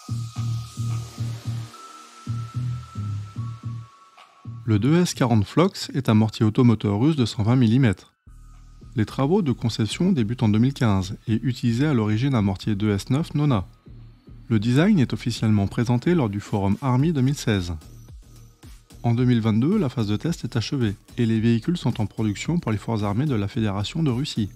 Le 2S40 Flox est un mortier automoteur russe de 120 mm. Les travaux de conception débutent en 2015 et utilisaient à l'origine un mortier 2S9 Nona. Le design est officiellement présenté lors du forum Army 2016. En 2022, la phase de test est achevée et les véhicules sont en production pour les forces armées de la Fédération de Russie.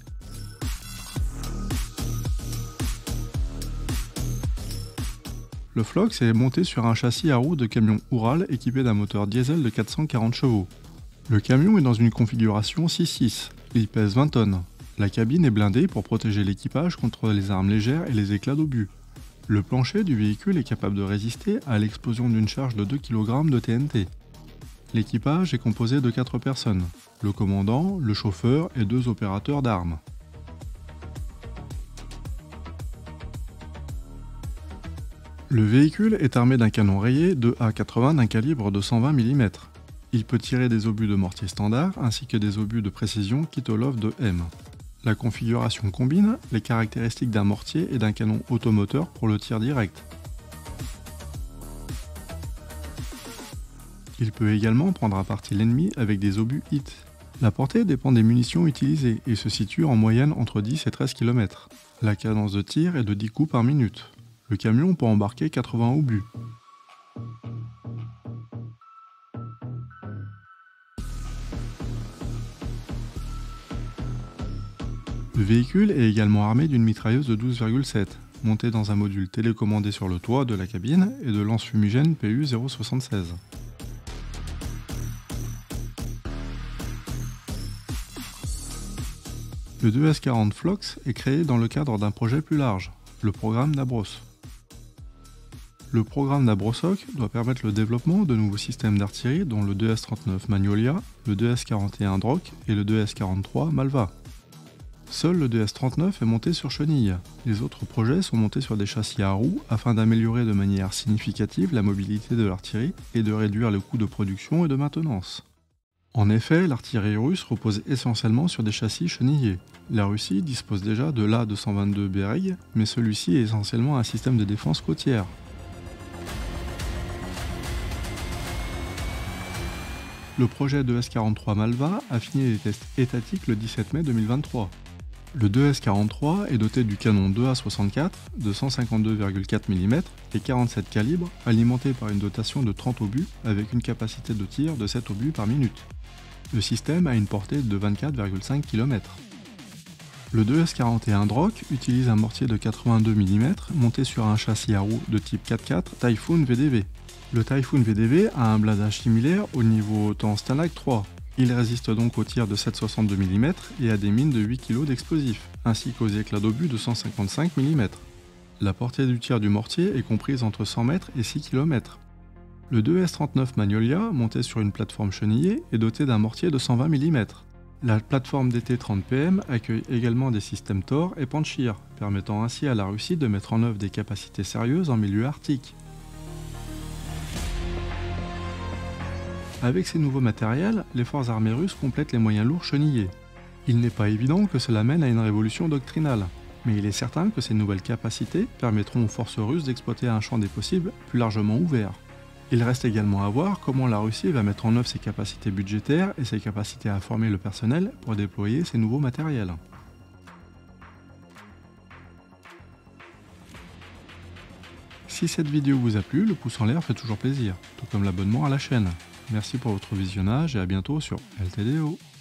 Le Flox est monté sur un châssis à roues de camion Oural équipé d'un moteur diesel de 440 chevaux. Le camion est dans une configuration 6-6, il pèse 20 tonnes. La cabine est blindée pour protéger l'équipage contre les armes légères et les éclats d'obus. Le plancher du véhicule est capable de résister à l'explosion d'une charge de 2 kg de TNT. L'équipage est composé de 4 personnes, le commandant, le chauffeur et 2 opérateurs d'armes. Le véhicule est armé d'un canon rayé 2A80 d'un calibre de 120 mm. Il peut tirer des obus de mortier standard ainsi que des obus de précision Kitolov de M. La configuration combine les caractéristiques d'un mortier et d'un canon automoteur pour le tir direct. Il peut également prendre à partie l'ennemi avec des obus HIT. La portée dépend des munitions utilisées et se situe en moyenne entre 10 et 13 km. La cadence de tir est de 10 coups par minute. Le camion peut embarquer 80 obus. Le véhicule est également armé d'une mitrailleuse de 12,7, montée dans un module télécommandé sur le toit de la cabine et de lance-fumigène PU-076. Le 2S40 Flox est créé dans le cadre d'un projet plus large, le programme Nabros. Le programme Nabrosoc doit permettre le développement de nouveaux systèmes d'artillerie dont le 2S39 Magnolia, le 2S41 Droc et le 2S43 Malva. Seul le 2S39 est monté sur chenille. Les autres projets sont montés sur des châssis à roues afin d'améliorer de manière significative la mobilité de l'artillerie et de réduire le coût de production et de maintenance. En effet, l'artillerie russe repose essentiellement sur des châssis chenillés. La Russie dispose déjà de l'A-222 Bereg, mais celui-ci est essentiellement un système de défense côtière. Le projet 2S43 Malva a fini les tests étatiques le 17 mai 2023. Le 2S43 est doté du canon 2A64 de 152,4 mm et 47 calibres, alimenté par une dotation de 30 obus avec une capacité de tir de 7 obus par minute. Le système a une portée de 24,5 km. Le 2S41 Droc utilise un mortier de 82 mm monté sur un châssis à roues de type 4x4 Typhoon VDV. Le Typhoon VDV a un blindage similaire au niveau temps Stalag 3. Il résiste donc aux tirs de 7,62 mm et à des mines de 8 kg d'explosifs, ainsi qu'aux éclats d'obus de 155 mm. La portée du tir du mortier est comprise entre 100 mètres et 6 km. Le 2S39 Magnolia, monté sur une plateforme chenillée, est doté d'un mortier de 120 mm. La plateforme DT-30 PM accueille également des systèmes Tor et Panchir, permettant ainsi à la Russie de mettre en œuvre des capacités sérieuses en milieu arctique. Avec ces nouveaux matériels, les forces armées russes complètent les moyens lourds chenillés. Il n'est pas évident que cela mène à une révolution doctrinale, mais il est certain que ces nouvelles capacités permettront aux forces russes d'exploiter un champ des possibles plus largement ouvert. Il reste également à voir comment la Russie va mettre en œuvre ses capacités budgétaires et ses capacités à former le personnel pour déployer ces nouveaux matériels. Si cette vidéo vous a plu, le pouce en l'air fait toujours plaisir, tout comme l'abonnement à la chaîne. Merci pour votre visionnage et à bientôt sur LTDO.